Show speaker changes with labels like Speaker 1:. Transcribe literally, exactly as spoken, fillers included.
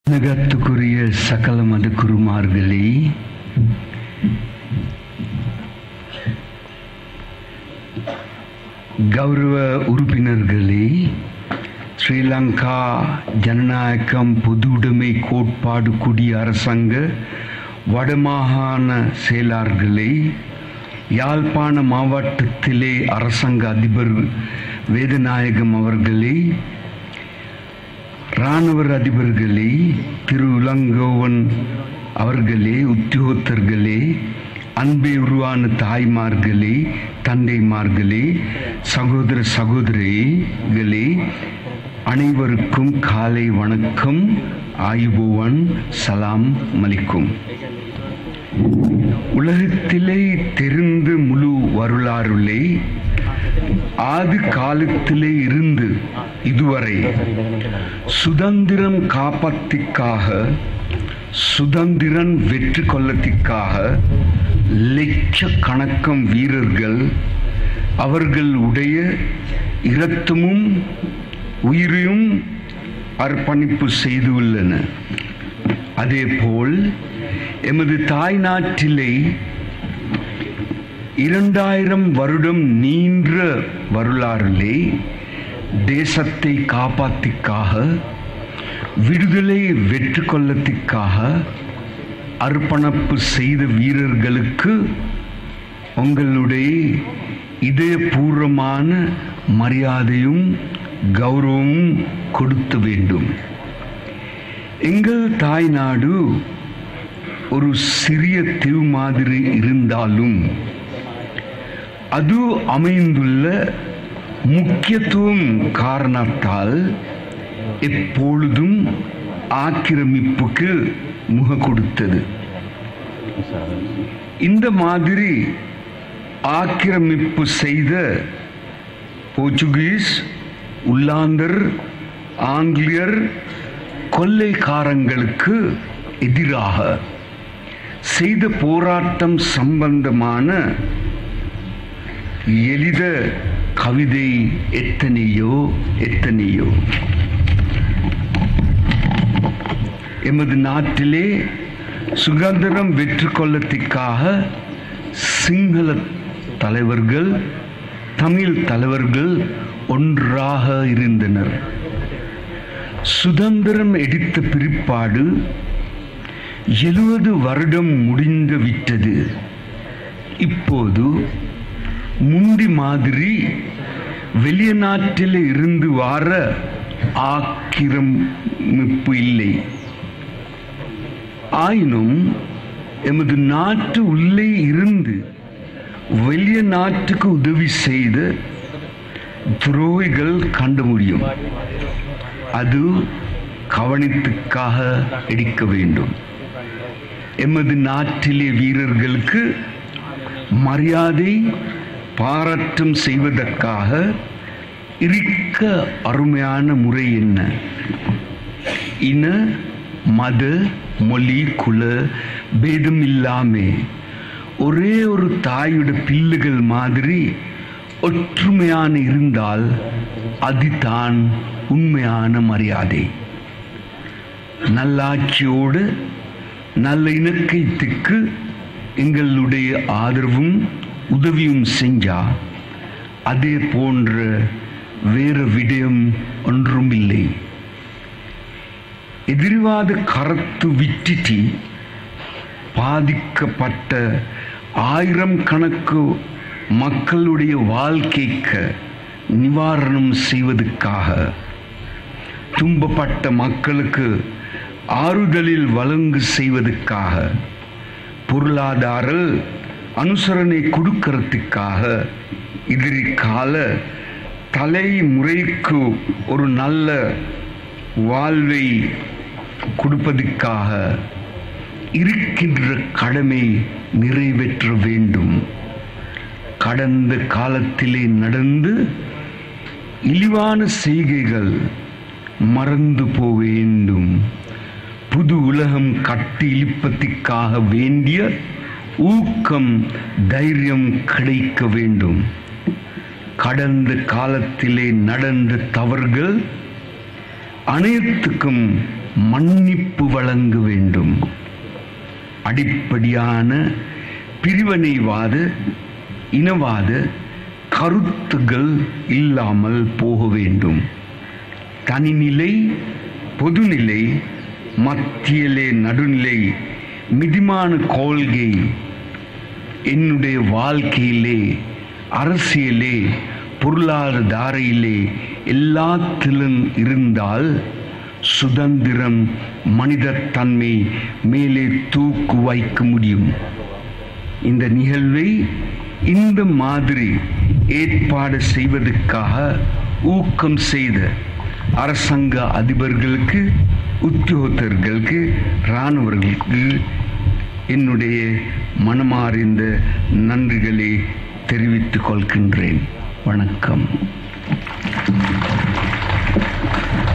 Speaker 1: நகத்துக்குரிய சகல மத குருமார்களே, கௌரவ உறுப்பினர்களே, ஸ்ரீலங்கா ஜனநாயகம் பொதுவுடைமை கோட்பாடு குடிய அரசாங்க வடமாகாண செயலாளர்களே, யாழ்ப்பாண மாவட்டத்திலே அரசாங்க அதிபர் வேதநாயகம் அவர்களே, இராணுவ அதிபர்களே, திரு இளங்கோவன் அவர்களே, உத்தியோகத்தர்களே, அன்பே உருவான தாய்மார்களே, தந்தைமார்களே, சகோதர சகோதரிகளே, அனைவருக்கும் காலை வணக்கம். ஆயுபோவன், சலாம் மலிக்கும். உலகத்திலே தெரிந்து முழு வரலாறுலே ஆதி காலத்திலே இருந்து இதுவரை சுதந்திரம் காப்பத்திற்காக, சுதந்திரம் வெற்றி கொள்ளத்திற்காக லட்சக்கணக்கம் வீரர்கள் அவர்களுடைய இரத்தமும் உயிரையும் அர்ப்பணிப்பு செய்துள்ளனர். அதேபோல் எமது தாய் நாட்டிலே இரண்டாயிரம் வருடம் நீண்ட வரலாறிலே தேசத்தை காப்பாத்திற்காக, விடுதலை வெற்றி கொள்ளத்திற்காக அர்ப்பணிப்பு செய்த வீரர்களுக்கு உங்களுடைய இதயபூர்வமான மரியாதையும் கௌரவமும் கொடுக்க வேண்டும். எங்கள் தாய் நாடு ஒரு சிறிய தீவு மாதிரி இருந்தாலும் அது அமைந்துள்ள முக்கியத்துவம் காரணத்தால் எப்பொழுதும் ஆக்கிரமிப்புக்கு முக கொடுத்தது. இந்த மாதிரி ஆக்கிரமிப்பு செய்த போர்ச்சுகீஸ், உள்ளாந்தர், ஆங்கிலேயர் கொள்ளைக்காரங்களுக்கு எதிராக செய்த போராட்டம் சம்பந்தமான எளித கவிதை எத்தனையோ எத்தனையோ. எமது நாட்டிலே சுதந்திரம் வெற்றி கொள்ளத்திற்காக சிங்கள தலைவர்கள், தமிழ் தலைவர்கள் ஒன்றாக இருந்தனர். சுதந்திரம் எடுத்த பிற்பாடு எழுபது வருடம் முடிந்து விட்டது. இப்போது முந்தி மாதிரி வெளிநாட்டில் இருந்து வார ஆக்கிரமிப்பு இல்லை. ஆயினும் எமது நாட்டு உள்ளே இருந்து வெளிய நாட்டுக்கு உதவி செய்த துரோகிகள் கண்டு முடியும். அது கவனத்துக்காக எடுக்க வேண்டும். எமது நாட்டிலே வீரர்களுக்கு மரியாதை பாராட்டம் செய்வதற்காக இருக்க அருமையான முறை என்ன? இன, மத, மொழி, குல பேதம் இல்லாமே ஒரே ஒரு தாயுடைய பிள்ளைகள் மாதிரி ஒற்றுமையான இருந்தால் அதுதான் உண்மையான மரியாதை. நல்லாட்சியோடு நல்ல இணக்கத்துக்கு எங்களுடைய ஆதரவும் உதவியும் செஞ்சா அதே போன்ற வேறு விடயம் ஒன்றும் இல்லை. எதிர்வாத கருத்து விட்டுட்டு பாதிக்கப்பட்ட ஆயிரம் கணக்கு மக்களுடைய வாழ்க்கைக்கு நிவாரணம் செய்வதற்காக, துன்பப்பட்ட மக்களுக்கு ஆறுதலில் வழங்கு செய்வதற்காக, பொருளாதார அனுசரணை கொடுக்கறதுக்காக, எதிர்கால தலைமுறைக்கு ஒரு நல்ல வாழ்வை கொடுப்பதற்காக இருக்கின்ற கடமை நிறைவேற்ற வேண்டும். கடந்த காலத்திலே நடந்து இழிவான செய்கைகள் மறந்து போக வேண்டும். புது உலகம் கட்டி இழுப்பதற்காக வேண்டிய ஊக்கம், தைரியம் கிடைக்க வேண்டும். கடந்த காலத்திலே நடந்த தவறுகள் அனைத்துக்கும் மன்னிப்பு வழங்க வேண்டும். அடிப்படையான பிரிவினைவாத இனவாத கருத்துகள் இல்லாமல் போக வேண்டும். தனிநிலை, பொதுநிலை, மத்தியிலே நடுநிலை, மிதமான கொள்கை என்னுடைய வாழ்க்கையிலே, அரசியலே, பொருளாதாரையிலே எல்லாத்திலும் இருந்தால் சுதந்திரம், மனிதத்தன்மை மேலே தூக்கு வைக்க முடியும். இந்த நிகழ்வை இந்த மாதிரி ஏற்பாடு செய்வதற்காக ஊக்கம் செய்த அரசாங்க அதிபர்களுக்கு, உத்தியோகத்தர்களுக்கு, இராணுவர்களுக்கு என்னுடைய மனமார்ந்த நன்றிகளை தெரிவித்துக் கொள்கின்றேன். வணக்கம்.